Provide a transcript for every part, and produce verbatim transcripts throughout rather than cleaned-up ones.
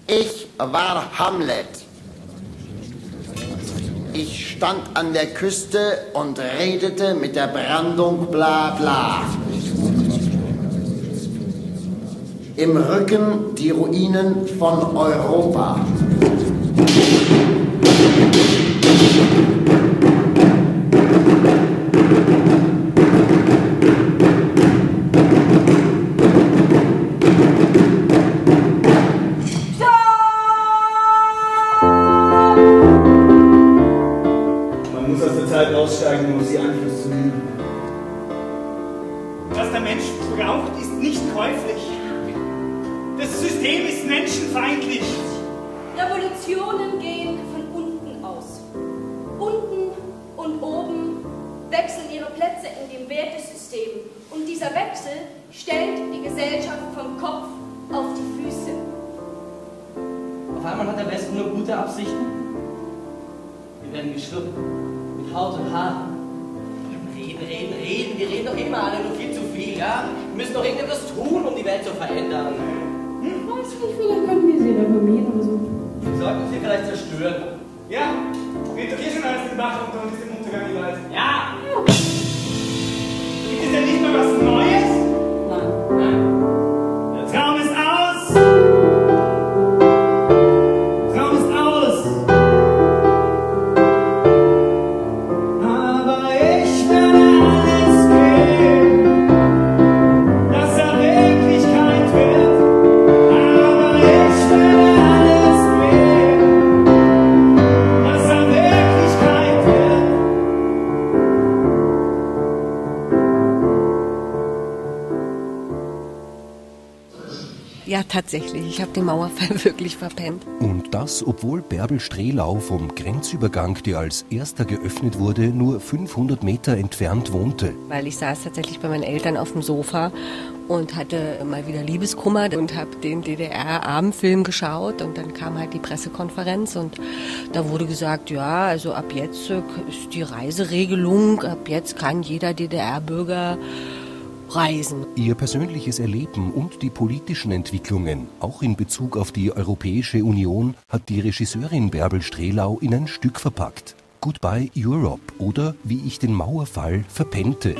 Ich war Hamlet. Ich stand an der Küste und redete mit der Brandung bla bla. Im Rücken die Ruinen von Europa. Man muss aus der Zeit aussteigen, um auf sie Einfluss zu nehmen. Was der Mensch braucht, ist nicht käuflich. Das System ist menschenfeindlich. Revolutionen gehen von unten aus. Unten und oben wechseln ihre Plätze in dem Wertesystem. Und dieser Wechsel stellt die Gesellschaft vom Kopf auf die Füße. Auf einmal hat der Westen nur gute Absichten. Wir werden geschluckt. Mit Haut und Haar. Reden, reden, reden. Wir reden doch immer alle nur viel zu viel, ja? Wir müssen doch irgendetwas tun, um die Welt zu verändern. Ich weiß nicht, vielleicht könnten wir sie reformieren oder so. Wir sollten sie vielleicht zerstören. Ja, geht doch hier schon alles den Bach runter und ist im Untergang die Welt. Ja! Gibt es denn nicht mal was Neues? Nein. Nein. Der Traum ist aus! Der Traum ist aus! Aber ich werde alles geben, dass er Wirklichkeit wird. Aber ich werde alles geben, dass er Wirklichkeit wird. Ja, tatsächlich. Ich habe den Mauerfall wirklich verpennt. Und das, obwohl Bärbel Strelau vom Grenzübergang, der als erster geöffnet wurde, nur fünfhundert Meter entfernt wohnte. Weil ich saß tatsächlich bei meinen Eltern auf dem Sofa und hatte mal wieder Liebeskummer und habe den D D R-Abendfilm geschaut. Und dann kam halt die Pressekonferenz und da wurde gesagt, ja, also ab jetzt ist die Reiseregelung, ab jetzt kann jeder D D R-Bürger reisen. Ihr persönliches Erleben und die politischen Entwicklungen, auch in Bezug auf die Europäische Union, hat die Regisseurin Bärbel Strelau in ein Stück verpackt. Goodbye Europe oder Wie ich den Mauerfall verpennte.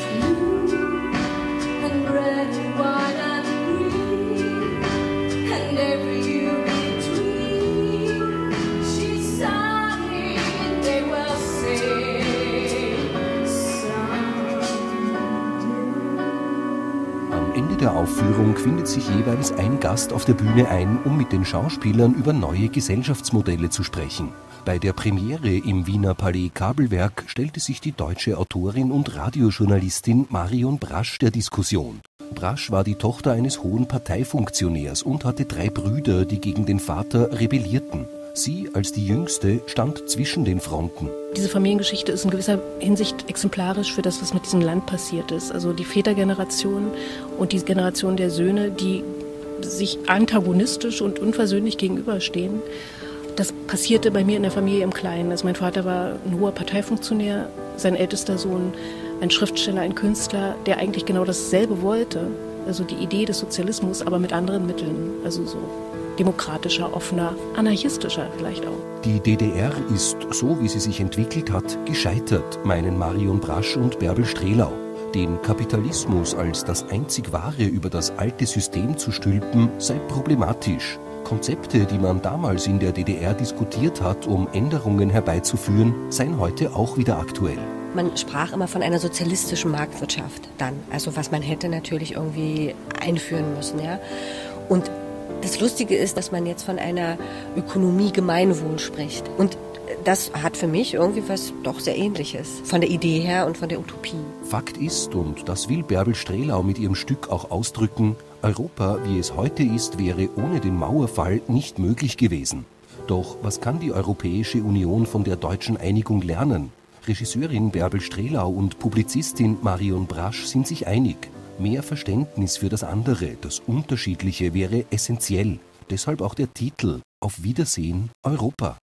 Der Aufführung findet sich jeweils ein Gast auf der Bühne ein, um mit den Schauspielern über neue Gesellschaftsmodelle zu sprechen. Bei der Premiere im Wiener Palais Kabelwerk stellte sich die deutsche Autorin und Radiojournalistin Marion Brasch der Diskussion. Brasch war die Tochter eines hohen Parteifunktionärs und hatte drei Brüder, die gegen den Vater rebellierten. Sie, als die Jüngste, stand zwischen den Fronten. Diese Familiengeschichte ist in gewisser Hinsicht exemplarisch für das, was mit diesem Land passiert ist. Also die Vätergeneration und die Generation der Söhne, die sich antagonistisch und unversöhnlich gegenüberstehen. Das passierte bei mir in der Familie im Kleinen. Also mein Vater war ein hoher Parteifunktionär, sein ältester Sohn ein Schriftsteller, ein Künstler, der eigentlich genau dasselbe wollte. Also die Idee des Sozialismus, aber mit anderen Mitteln. Also so demokratischer, offener, anarchistischer vielleicht auch. Die D D R ist, so wie sie sich entwickelt hat, gescheitert, meinen Marion Brasch und Bärbel Strelau. Den Kapitalismus als das einzig Wahre über das alte System zu stülpen, sei problematisch. Konzepte, die man damals in der D D R diskutiert hat, um Änderungen herbeizuführen, seien heute auch wieder aktuell. Man sprach immer von einer sozialistischen Marktwirtschaft dann, also was man hätte natürlich irgendwie einführen müssen, ja. Und das Lustige ist, dass man jetzt von einer Ökonomie Gemeinwohl spricht. Und das hat für mich irgendwie was doch sehr Ähnliches. Von der Idee her und von der Utopie. Fakt ist, und das will Bärbel Strelau mit ihrem Stück auch ausdrücken, Europa, wie es heute ist, wäre ohne den Mauerfall nicht möglich gewesen. Doch was kann die Europäische Union von der deutschen Einigung lernen? Regisseurin Bärbel Strelau und Publizistin Marion Brasch sind sich einig. Mehr Verständnis für das andere, das Unterschiedliche wäre essentiell. Deshalb auch der Titel Auf Wiedersehen, Europa.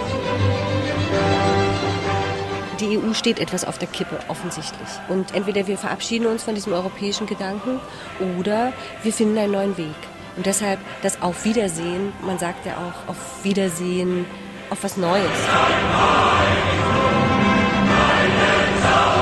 Die E U steht etwas auf der Kippe, offensichtlich. Und entweder wir verabschieden uns von diesem europäischen Gedanken oder wir finden einen neuen Weg. Und deshalb das Auf Wiedersehen, man sagt ja auch auf Wiedersehen, auf was Neues. Meine Zeit.